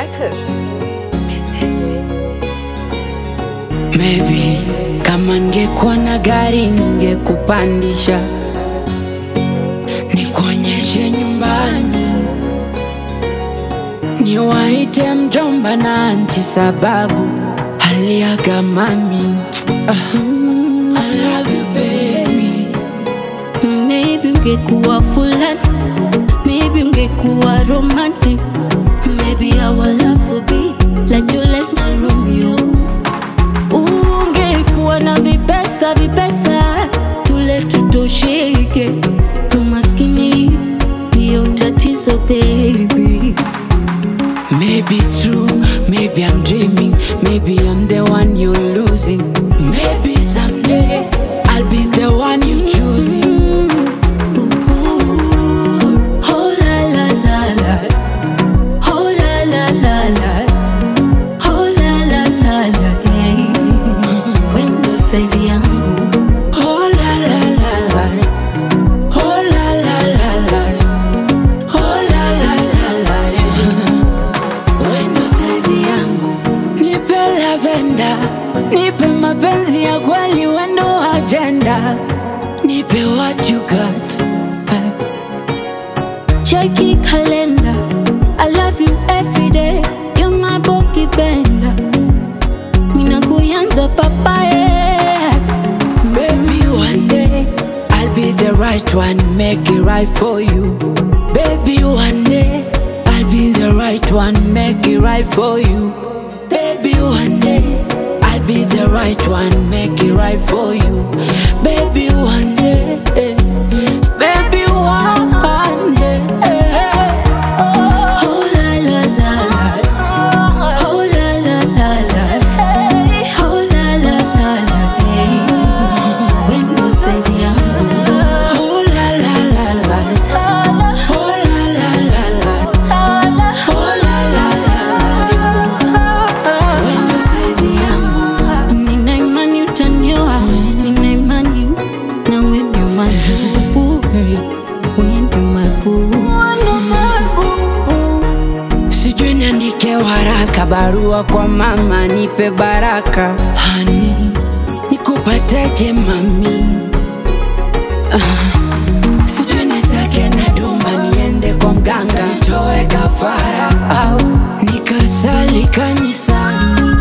Records. Maybe kama ningekuwa na gari ningekupandisha, nikuonyeshe nyumbani, niwaite mjomba na anti sababu aliaga mami. I love you baby. Maybe ungekuwa fulani, maybe ungekuwa romantic, maybe our love would be like Juliet na Romeo. Ungekuwa na vipesa tule tutosheke, umaskini ndio tatizo baby. Maybe true, maybe I'm dreaming, maybe I'm the one you're losing. Maybe someday I'll be the one you choosing. Oh la la la la, oh la la la la, oh la la la la, yeah. Wendo size yangu, Oh la la la la, oh la la la la, oh la la la la. Wendo size yangu, nipe lavenda, nipe mapenzi ya kweli, wendo agenda, nipe what you got. check your calendar, I love you every day, you're my pocket bender. Mina kuyanza papaye. Baby, one day I'll be the right one, make it right for you. Baby, one day I'll be the right one, make it right for you. Baby, one day I'll be the right one, make it right for you. Baby, one day, baby, one day. Oh la la la la, oh la la la la, oh la la la la, yeah. Wendo size yangu, Oh la la la la, oh la la la la, oh la la la la. Wendo size yangu, nina imani utanioa, nina imani na wewe ndio mabubu, wewe ndio mabubu. sijui niandike waraka, barua kwa mama, nipe baraka. Hani, nikupateje mami? Sijui nisake na dumba, niende kwa mganga, nitoe kafara au nikasali kanisani.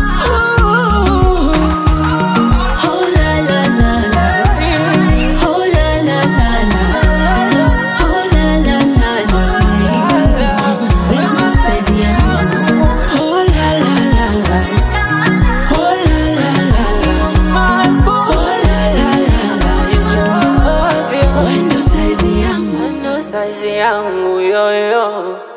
Oh la la la la, oh la la la la, oh la la la la, wendo size yangu. Oh la la la la, oh la la la la, oh la la la la. Wendo size yangu, wendo size yangu yo yo.